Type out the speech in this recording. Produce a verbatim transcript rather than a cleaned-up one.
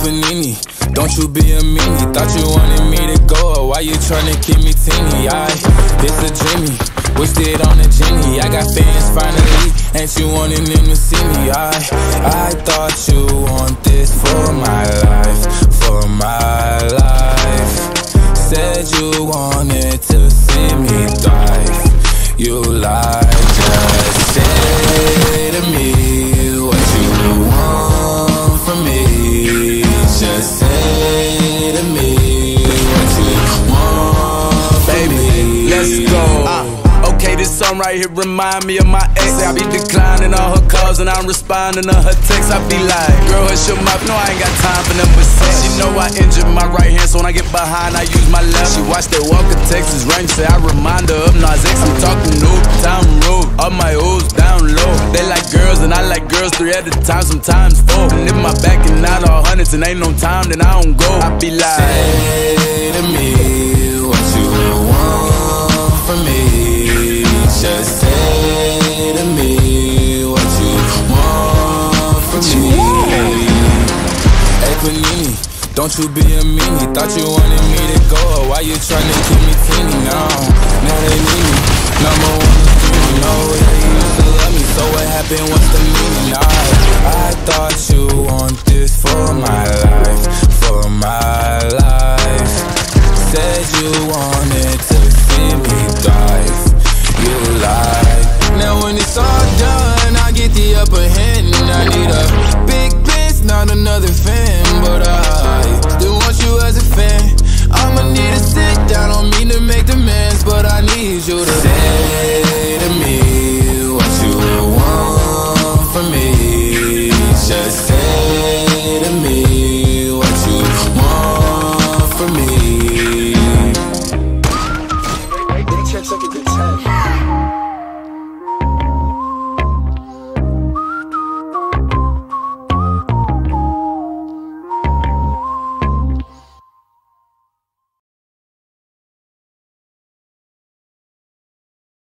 Panini, don't you be a meanie. Thought you wanted me to go, why you tryna keep me teeny? I, it's a dreamy, wished it on a genie. I got fans finally, ain't you wanting them to see me? I, I thought you want this for my life, for my life. Said you wanted to see me thrive, you lied. Just say to me what you want from me. Just say to me what you want from Baby, me. let's go. uh. Okay, this song right here remind me of my ex. I be declining all her calls and I'm responding to her texts. I be like, girl, hush your mouth, no, I ain't got time for them but sex. She know I injured my right hand, so when I get behind, I use my left. She watched that Walker, Texas Ranger, say I remind her of Nas X. I'm talking new town road, all my O's down low. They like girls and I like girls three at a time, sometimes four. And if my back and not all hundreds and ain't no time, then I don't go. I be like, say to me what you want from me. Just say to me what you want from me. Hey Panini, don't you be a meanie. Thought you wanted me to go, why you tryna keep me teeny? No, now they need me, number one streaming. No, yeah, you used to love me, so what happened, what's the meaning? I, I thought you want this for my life, for my life. Said you want